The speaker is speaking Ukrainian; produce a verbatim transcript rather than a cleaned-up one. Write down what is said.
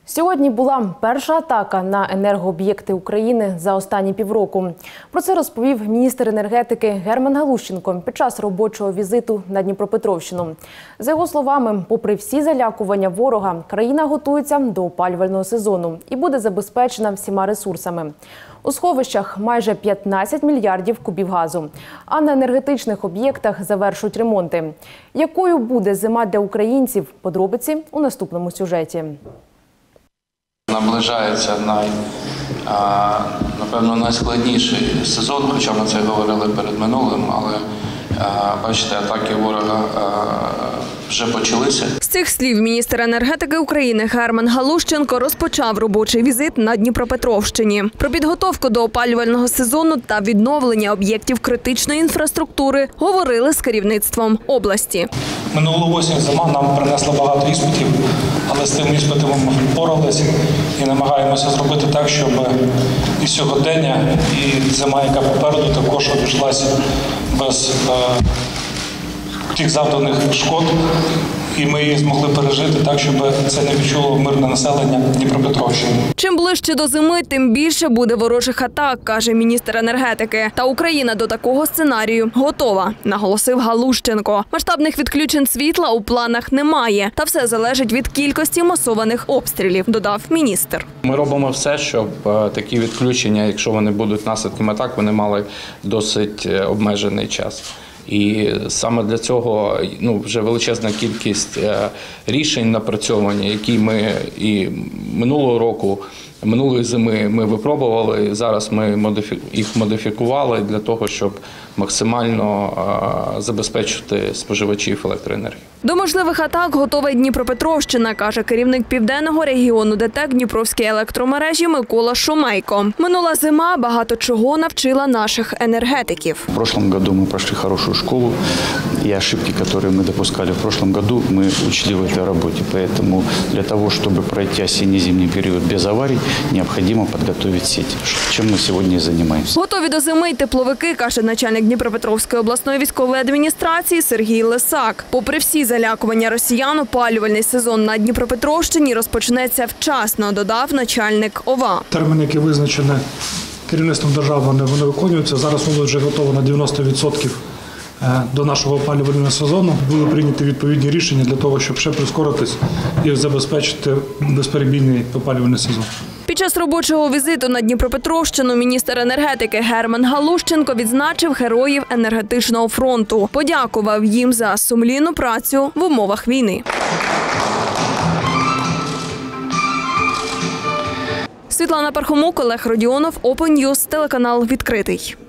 Сьогодні була перша атака на енергооб'єкти України за останні півроку. Про це розповів міністр енергетики Герман Галущенко під час робочого візиту на Дніпропетровщину. За його словами, попри всі залякування ворога, країна готується до опалювального сезону і буде забезпечена всіма ресурсами. У сховищах майже п'ятнадцять мільярдів кубів газу, а на енергетичних об'єктах завершують ремонти. Якою буде зима для українців? Подробиці у наступному сюжеті. Наближається най, а, напевно, найскладніший сезон, хоча ми це говорили перед минулим, але а, бачите, атаки ворога а, вже почалися. З цих слів міністр енергетики України Герман Галущенко розпочав робочий візит на Дніпропетровщині. Про підготовку до опалювального сезону та відновлення об'єктів критичної інфраструктури говорили з керівництвом області. Минулу осінь зима нам принесла багато іспитів, але з тим іспитом ми впоралися і намагаємося зробити так, щоб і сьогодення, і зима, яка попереду, також обійшлася без е, тих завданих шкод, і ми її змогли пережити так, щоб це не відчуло мирне населення Дніпропетровщини. Чим ближче до зими, тим більше буде ворожих атак, каже міністр енергетики. Та Україна до такого сценарію готова, наголосив Галущенко. Масштабних відключень світла у планах немає, та все залежить від кількості масованих обстрілів, додав міністр. Ми робимо все, щоб такі відключення, якщо вони будуть наслідком атак, вони мали досить обмежений час. І саме для цього ну, вже величезна кількість рішень напрацьовані, які ми і минулого року, минулої зими ми випробували. Зараз ми їх модифікували для того, щоб максимально забезпечити споживачів електроенергії. До можливих атак готова й Дніпропетровщина, каже керівник південного регіону ДТЕК Дніпровської електромережі Микола Шумейко. Минула зима багато чого навчила наших енергетиків. В прошлом году мы прошли хорошую школу, и ошибки, которые мы допускали в прошлом году, мы учли в этой работе. Поэтому для того, чтобы пройти осенне-зимний период без аварий, необходимо подготовить сеть, чем мы сегодня и занимаемся. Готові до зими й тепловики, каже начальник Дніпропетровської обласної військової адміністрації Сергій Лисак. Попри всі залякування росіян, опалювальний сезон на Дніпропетровщині розпочнеться вчасно, додав начальник ОВА. Терміни, які визначені керівництвом держави, вони виконуються. Зараз воно вже готово на дев'яносто відсотків до нашого опалювального сезону. Були прийняті відповідні рішення для того, щоб ще прискоритись і забезпечити безперебійний опалювальний сезон. Під час робочого візиту на Дніпропетровщину міністр енергетики Герман Галущенко відзначив героїв енергетичного фронту. Подякував їм за сумлінну працю в умовах війни. Світлана Пархомук, Олег Родіонов, Open News, телеканал «Відкритий».